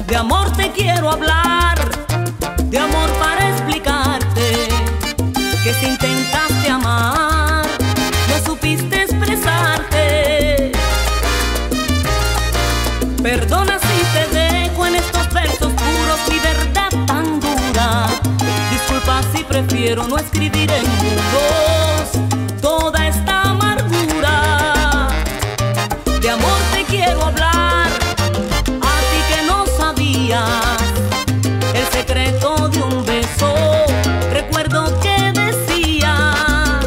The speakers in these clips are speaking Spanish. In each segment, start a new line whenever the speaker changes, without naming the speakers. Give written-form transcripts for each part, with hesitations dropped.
De amor te quiero hablar, de amor para explicarte que si intentaste amar, no supiste expresarte. Perdona si te dejo en estos versos puros mi verdad tan dura. Disculpa si prefiero no escribir en muros toda esta amargura. De amor te quiero hablar, a ti que no sabías el secreto de un beso. Recuerdo que decías,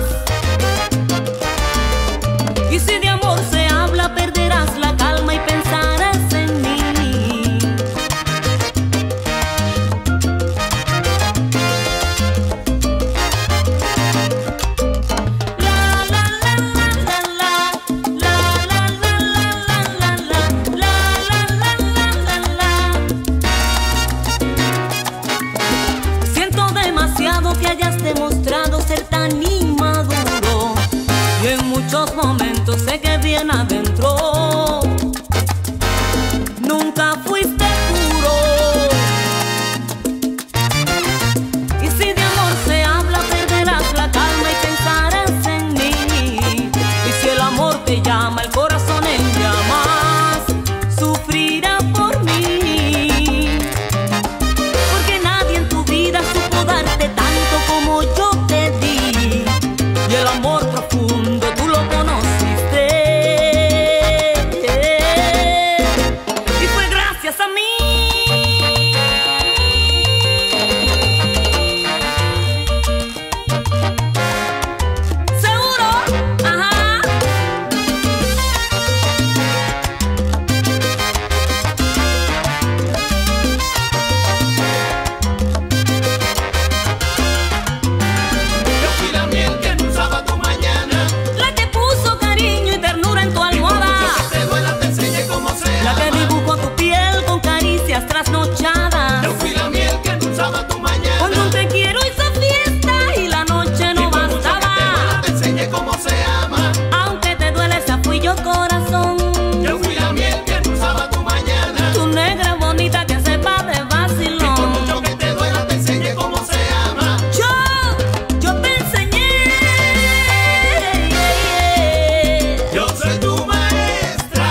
y si de amor se habla perderás la calma y pensarás en mí. Siento demasiado que hayas demostrado ser tan inmaduro, y en muchos momentos sé que bien adentro nunca fuiste puro. Y si de amor se habla perderás la calma y pensarás en mí. Y si el amor te llama, el corazón en llamas sufrirá por mí. Porque nadie en tu vida supo darte tanto como yo te di, y el amor profundo tú lo conociste, y fue gracias a mí. ¿Seguro? Ajá.
Yo fui la miel que endulzaba tu mañana.
La que puso cariño y ternura en tu almohada,
Mucho que te duela te enseñé cómo se
la que
ama.
dibujó tu piel con caricias trasnochadas.
Yo fui la miel que endulzaba tu mañana.
Cuando un te quiero hizo fiesta y la noche no
Por mucho que te
bastaba.
duela te enseñé cómo se ama.
Aunque te duele, esa fui yo, corazón.
Yo fui la miel que endulzaba tu mañana.
Tu negra bonita que sepa de
Por
vacilón.
mucho que te duela te enseñé cómo se ama.
Yo te enseñé.
Yo soy tu maestra.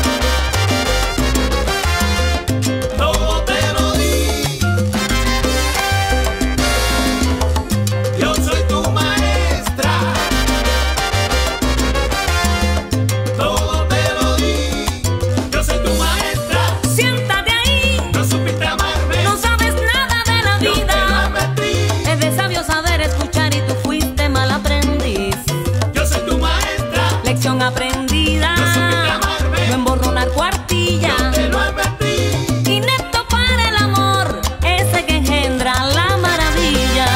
Todo te lo di. Yo soy tu maestra. Todo te lo di. Yo soy tu maestra.
Siéntate ahí,
No supiste amarme.
no sabes nada de la
Yo te lo
vida.
advertí.
Es de sabio saber escuchar y tú fuiste mal aprendiz.
Yo soy tu maestra.
Lección aprendida,
No supiste amarme.
no emborronar cuartilla.
Yo te lo advertí.
Inepto para el amor, ese que engendra la maravilla.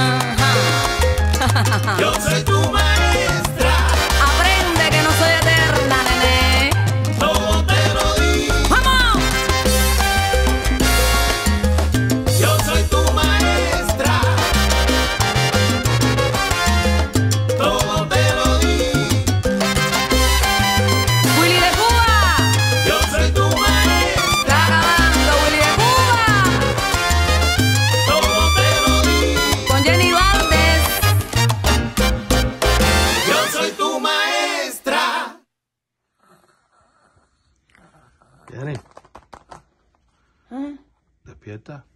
Yo soy tu maestra.
Aprende que no soy eterna, nene.
Todo te lo di.
¡Vamos!
Yo soy tu maestra. Todo te lo di.
Willy de Cuba,
Yo soy tu maestra.
está grabando Willy de Cuba
Todo te lo di.
con Jenny Valdés.
Yo soy tu maestra.
Jenny, despierta.